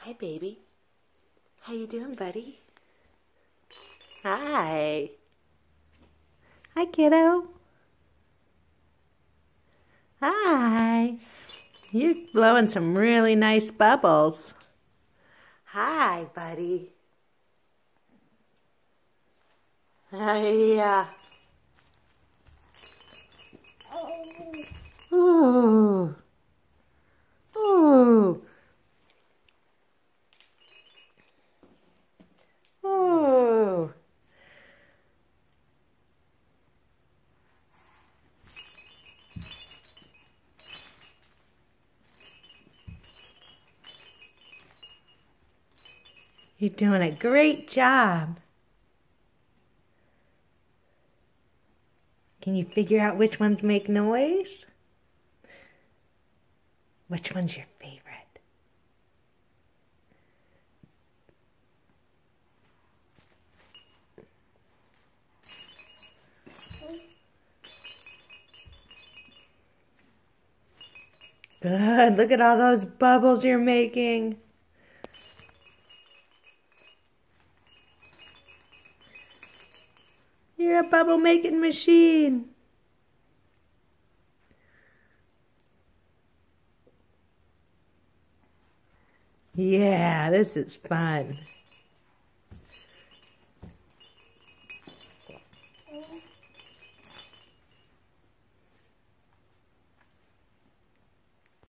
Hi, baby. How you doing, buddy? Hi. Hi, kiddo. Hi. You're blowing some really nice bubbles. Hi, buddy. Yeah. Ooh. Ooh. Ooh. You're doing a great job. Can you figure out which ones make noise? Which one's your favorite? Good. Look at all those bubbles you're making. You're a bubble making machine. Yeah, this is fun.